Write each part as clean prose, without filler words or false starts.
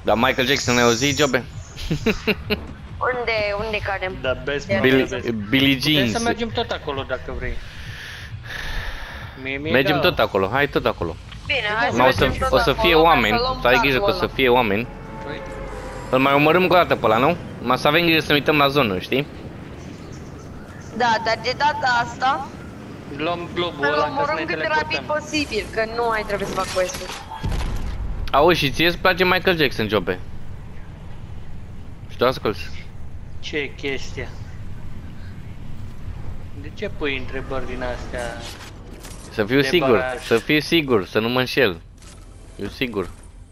Dar Michael Jackson ai auzit, Jobe? Unde cadem? Da, best Billie Jean. Putem să mergem tot acolo dacă vrei. Mergem tot acolo, hai tot acolo. Bine, hai să mergem tot acolo. O să fie oameni, să ai grijă că o să fie oameni. Îl mai omorâm încă o dată pe ăla, nu? Mai să avem grijă să ne uităm la zonă, știi? Da, dar de data asta luăm globul îl ăla ca să omorâm ne cât de rapid teleportăm. posibil, că nu mai trebuie să fac quest-uri. Auzi, și ție îți place Michael Jackson, Jobe? Și tu asculti? Ce e chestia? De ce pui întrebări din astea? Să fiu De sigur, baraj. să fiu sigur, să nu mă înșel. Eu sigur.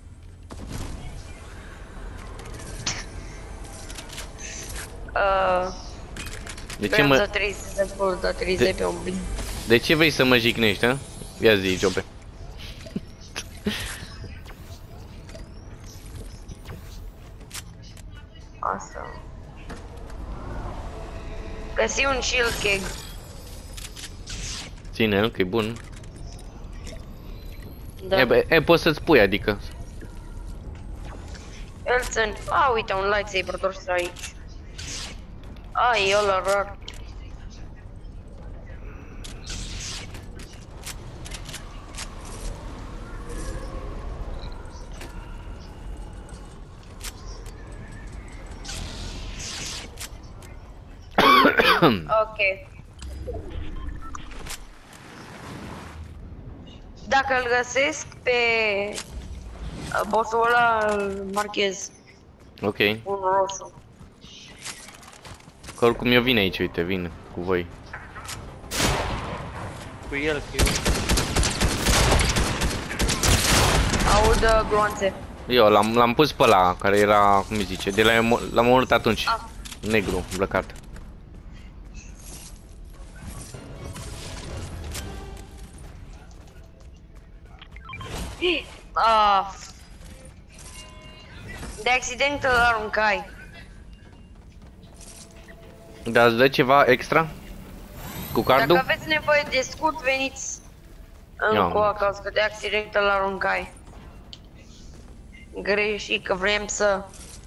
De ce Vreau să mă... trebuie să dezvolt datorizei pe un blin. De ce vrei să mă jignești, hă? Ia zi, Jobe. Asta. Găsi un shield keg. Ține-l, că e bun. Da. Poți să-ți pui, adică. El sunt... uite, un lightsaber doar stă aici. E ăla rar. Ok. Dacă îl găsesc pe bossul ăla, îl marchez Ok. un roșu. Că oricum eu vin aici, uite, vin cu voi. Cu el, că eu... Aud gloanțe. Eu l-am pus pe ăla, care era, cum îi zice, de l-am omorât atunci. Negru, îmbrăcat. De accident îl aruncai. Dar îți dă ceva extra? Cu cardul? Dacă aveți nevoie de scut, veniți încoa, ca că de accident îl aruncai. Greșit, că vrem să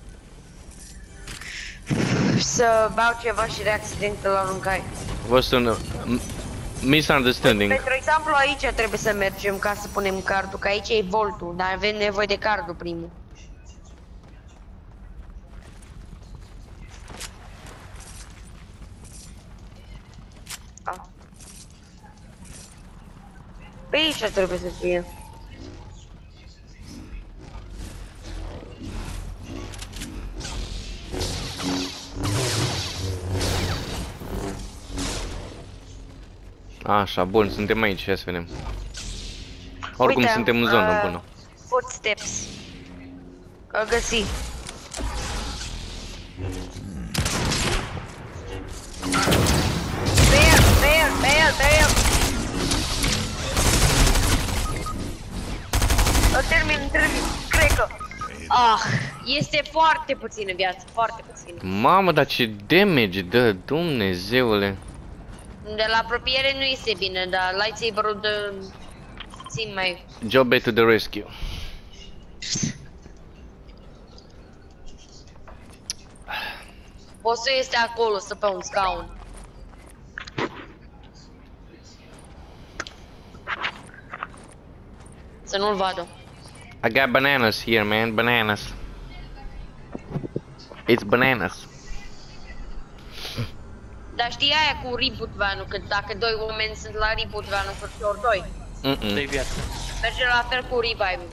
beau ceva și de accident îl aruncai. Vă sună... Misunderstanding. Pentru exemplu, aici trebuie să mergem ca să punem cardul, că aici e voltul, dar avem nevoie de cardul primul. Pe aici trebuie să fie. Așa, bun, suntem aici, ia să vedem. Oricum Uite, suntem în zonă bună. Footsteps. Îl găsi. Pe el. Îl termin, cred că. Este foarte puțină viață, foarte puțină. Mamă, dar ce damage dă, Dumnezeule. De la apropiere nu este bine, dar lightsaber-ul dă puțin mai... Jobe to the rescue. Bossul este acolo, stă pe un scaun. Să nu-l vadă. I got bananas here, man, bananas. It's bananas. Dar știi aia cu reboot van-ul, că dacă doi oameni sunt la reboot van-ul, să fie ori doi. Dă-i viață. Merge la fel cu revive-ul.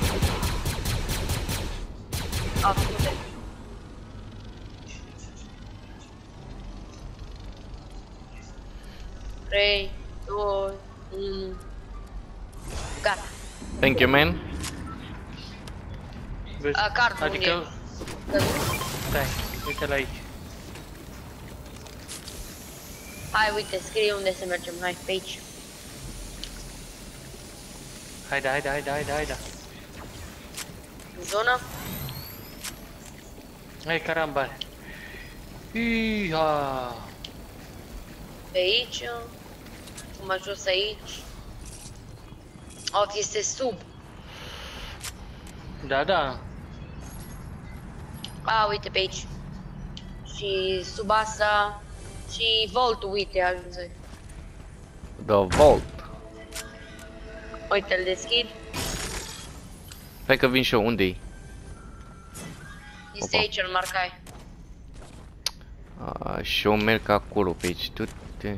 Ascunde. Trei, 2, 1. Gata. Thank you, man. Vezi? Cardul Adică... Stai, uite-l aici. Hai, uite, scrie unde să mergem, hai, pe aici. Haide. În zonă? Hai, caramba. Iha. Pe aici. Am ajuns aici. Este sub. Da. A, uite pe aici. Și sub asta. Și Voltul, uite, ajunge. The Vault. Uite, îl deschid. Hai că vin și eu, unde-i? Este Opa. aici, îl marcai. Și eu merg acolo pe aici, du-te.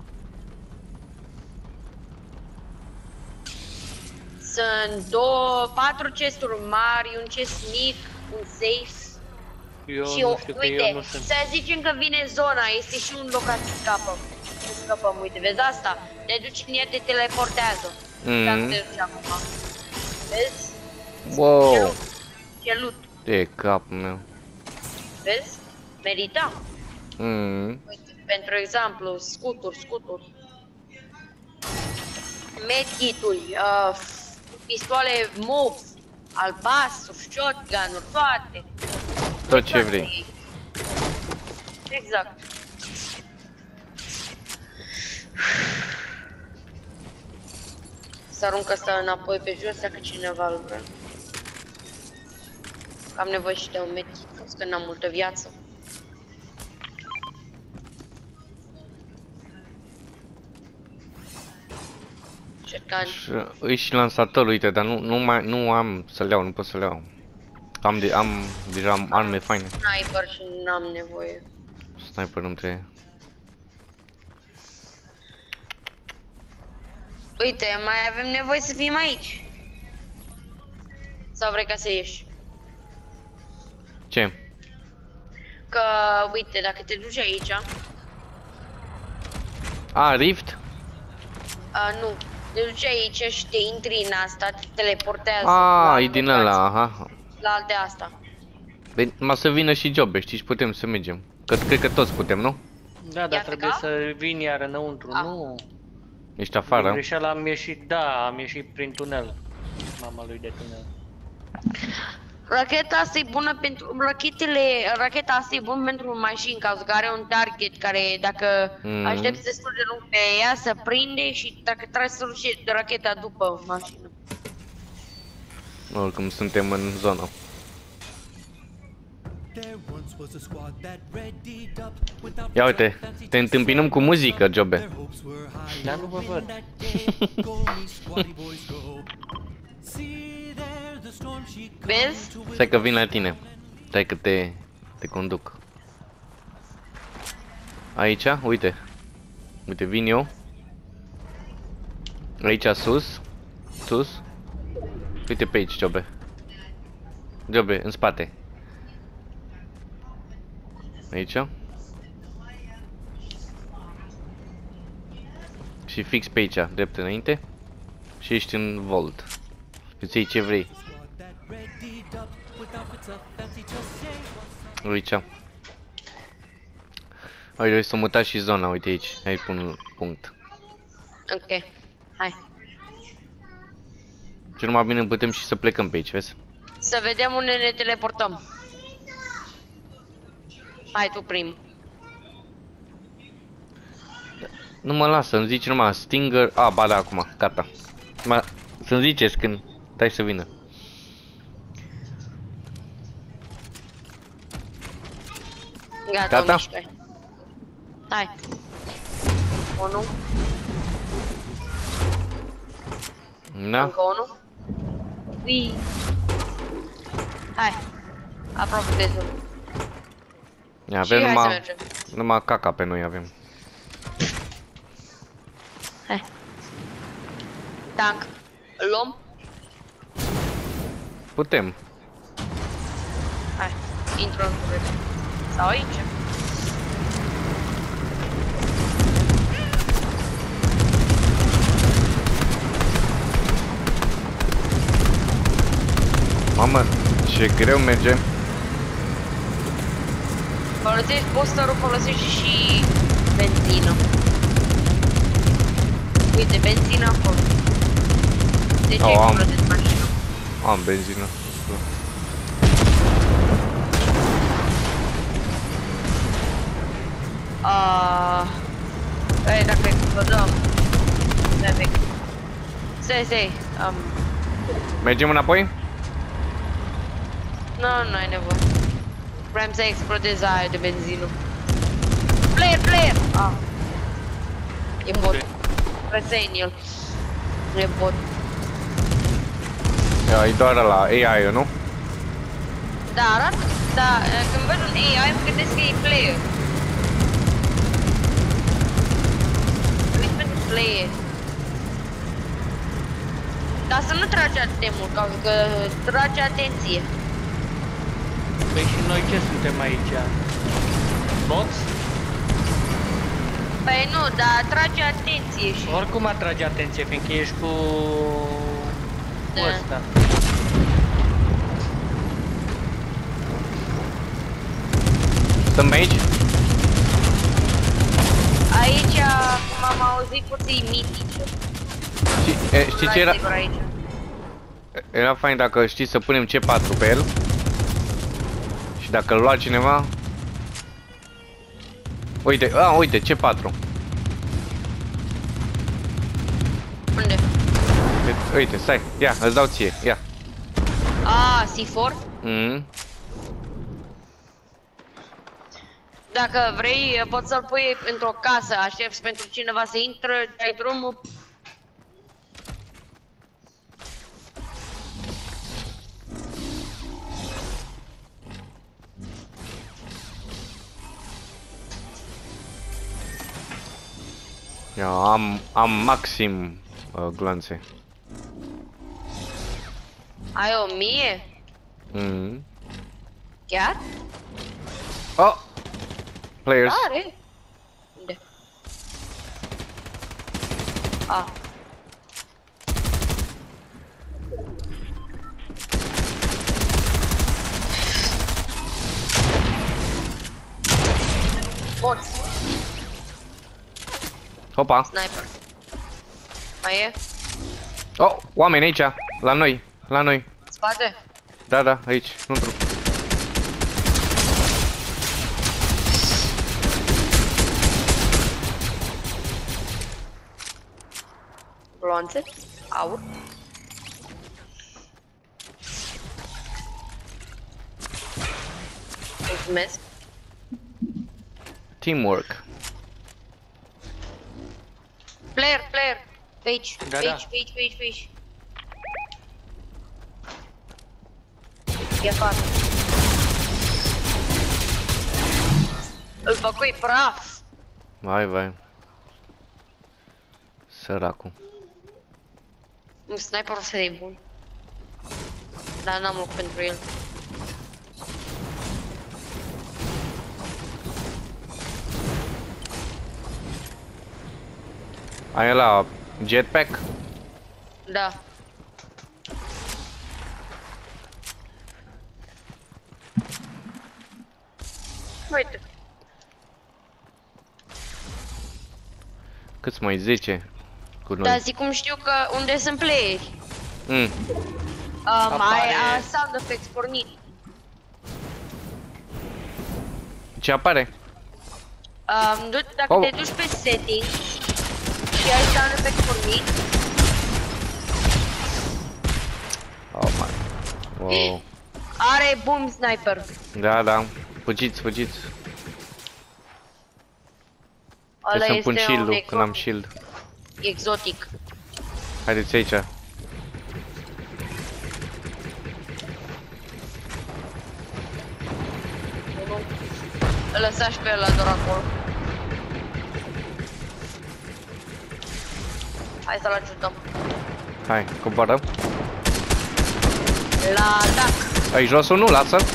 Sunt 4 chesturi mari, un chest mic, un safe. Eu Și nu știu că uite, eu nu sunt. să zicem că vine zona, este și un loc ca să scapăm. Nu scăpăm, uite, vezi asta? Te duci în el, te teleportează. Dacă te duci acum. Vezi? Wow, Ce loot. de capul meu. Vezi? Merita. Uite, pentru exemplu, scuturi. Medkit-uri, pistoale MOV, albastru, shotgun-uri, toate. Tot ce vrei. Exact. Să arunc asta înapoi pe jos dacă cineva îl vrea. Am nevoie și de un medkit, că n-am multă viață. Cercan. Îi și lansatorul, uite, dar nu am să-l iau, nu pot să-l iau. Am deja arme faine. Sniper și n-am nevoie. Sniper nu trebuie. Uite, mai avem nevoie să fim aici. Sau vrei ca să ieși? Ce? Că, uite, dacă te duci aici... Rift? Nu. Te duci aici și te intri în asta, te teleportează. E din ăla, aha. La de asta. Ma să vină și Jobe, știi, și putem să mergem. Cred că toți putem, nu? Da, dar trebuie să vin iar înăuntru, nu? Ești afară? Greșeala am ieșit, da, am ieșit prin tunel. Mama lui de tunel. Racheta asta e bună pentru... Racheta asta e bună pentru mașini, cazul că are un target care dacă aștepți destul de lung pe ea, să prinde și dacă trebuie să duci racheta după mașină. Oricum suntem în zonă. Ia uite, te întâmpinăm cu muzică, Jobe. Dar nu vă văd. Vezi? Stai că vin la tine. Stai că te conduc. Aici, uite. Uite, vin eu. Aici sus. Sus. Uite pe aici, Jobe. Jobe, în spate. Aici. Și fix pe aici, drept înainte. Și ești în Vault. Îți iei ce vrei. Aici. Uite, s-a mutat și zona, uite aici. Hai pun un punct. Ok. Hai. Și numai bine putem și să plecăm pe aici, vezi? Să vedem unde ne teleportăm. Hai tu prim. Nu mă lasă, îmi zici numai Stinger. Ba da, acum, gata. Să-mi ziceți când dai să vină. Gata? Hai. 1. Da? Încă 1. Ui. Hai. Aproape de zonă. Avem numai caca pe noi avem. Hai. Tank. Îl luăm? Putem. Hai. Intru în turret. Sau aici. Mamă, ce greu merge. Folosești boosterul, folosești și benzină. Uite, benzină acolo. De ce folosesc mașină? Am benzină. Dacă vă dăm. Stai. Mergem înapoi? Nu ai nevoie. Vreau să explodez aia de benzină. Player! Ah. E bot. Răsăi în el. Nu e bot. E doar la AI-ul, nu? Da, arată, da, când văd un AI, îmi gândesc că e player. Uite pentru player. Dar să nu tragi atât mult, că trage atenție. Păi și noi ce suntem aici? Box? Păi nu, dar trage atenție și... Oricum atrage atenție, fiindcă ești cu ăsta. Stăm aici? Aici, cum am auzit, puțin mitice. Știi ce era? Era fain dacă știi să punem C4 pe el. Și dacă îl lua cineva... Uite, uite, C4. Unde? Uite, stai, ia, îți dau ție, ia. C4? Dacă vrei, poți să-l pui într-o casă, aștepți pentru cineva să intră, dai drumul. Ia, am maxim glanțe. Ai 1000? Chiar? Oh! Players. Are? Unde? Morți. Hopa. Sniper. Mai e? Oh, oameni aici, la noi, la noi. Spate? Da, aici, nu trup. Gloanțe? Aur? Mulțumesc. Teamwork. Player! Pe aici, Da. pe aici. E afară. Îl făcui praf. Vai. Săracul. Un sniper o să e bun. Dar n-am loc pentru el. Ai la jetpack? Da. Uite. Câți mai 10 cu noi? Da, zic cum știu că unde sunt playeri. Ai sound effects pornit. Ce apare? Dacă te duci pe settings și ai sound effects pornit. Oh my. Wow. Are boom sniper. Da. Fugiți. Ăla Trebuie să-mi pun este shield-ul când am shield. exotic. Haideți aici. Îl lăsași pe ăla doar acolo. Hai să-l ajutăm. Hai, coborăm. La atac. Ai jos unul, lasă-l.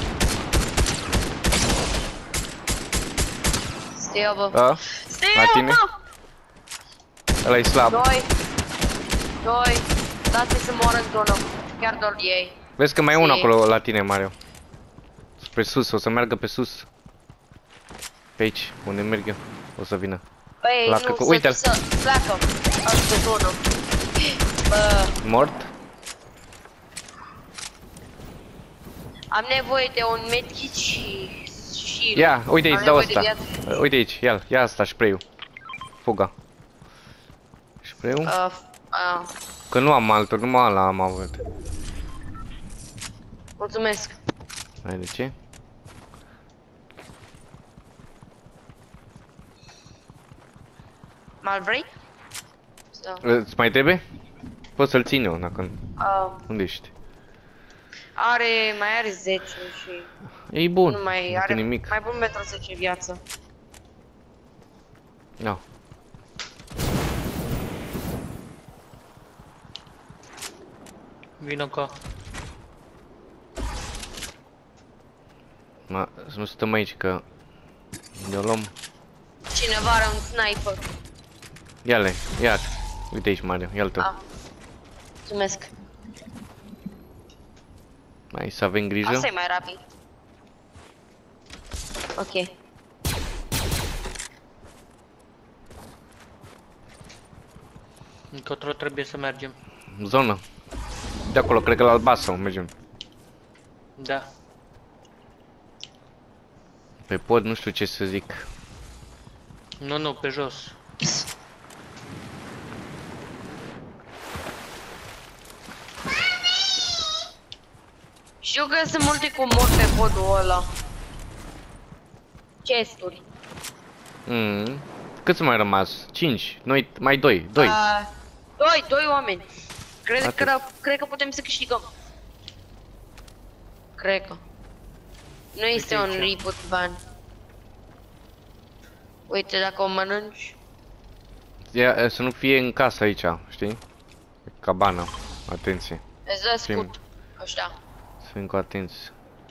Stea, bă. Da. La tine. Ăla-i slab. Doi. Dați să moară în zonă. Chiar doar ei. Vezi că mai e unul acolo la tine, Mario. Spre sus, o să meargă pe sus. Pe aici, unde merg eu. O să vină. Păi, nu, uite-l. să pleacă. Asta zonă. Bă. Mort? Am nevoie de un medkit și... Ia, uite aici, dau asta. Uite aici, ia asta, spray-ul. Fuga. Spray-ul? Că nu am altul, numai ăla am avut. Mulțumesc. Hai, de ce? Mal vrei? Îți mai trebuie? Poți să-l țin eu, dacă... Unde ești? Mai are 10 și... E bun, nu mai are nimic. Mai bun pentru 10 viață. No. Vino ca. Să nu stăm aici, că... Ne-o luăm. Cineva are un sniper. Ia-le, ia. Uite aici, Mario, ia-l tău. Mulțumesc. Hai să avem grijă. Asta e mai rapid. Ok. Încotro trebuie să mergem. Zonă. De acolo, cred că la albastru mergem. Da. Pe pod nu știu ce să zic. Nu, pe jos. Știu că sunt multe comori pe podul ăla. Chesturi. Câți mai rămas? 5. Noi mai 2. 2. Doi oameni. Cred că putem să câștigăm. Cred că. Nu este un reboot ban. Uite, dacă o mănânci. Ia, să nu fie în casă aici, știi? Cabana. Atenție. Îți dă scut. Ăștia. Să fim cu atenție.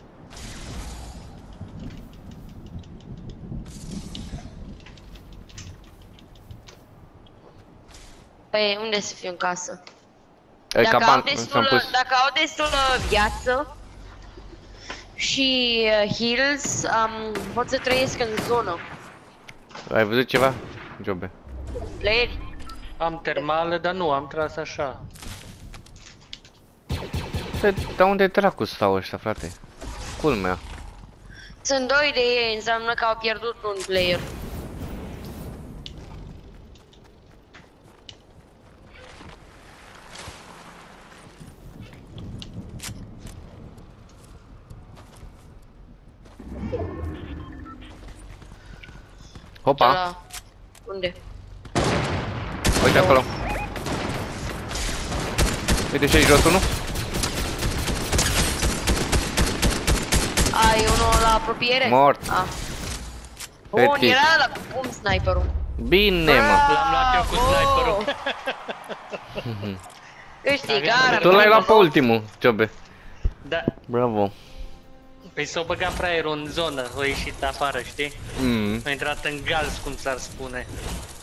Păi, unde să fiu în casă? Dacă au destulă viață și heals, pot să trăiesc în zonă. Ai văzut ceva, Jobe? Playeri? Am termală, dar nu, am tras așa. Dar unde dracu stau ăștia, frate? Culmea. Sunt 2 de ei, înseamnă că au pierdut un player. Hopa! Unde? Uite acolo. Uite și aici jos unul. Ai unul la apropiere? Mort. Bun, era ăla cum sniperul. Bine, mă. L-am luat eu cu sniperul. Câștigare. Tu l-ai luat pe ultimul, Jobe. Da. Bravo. Păi s-o băgat fraierul în zonă, a ieșit afară, știi? A intrat în gals, cum s-ar spune.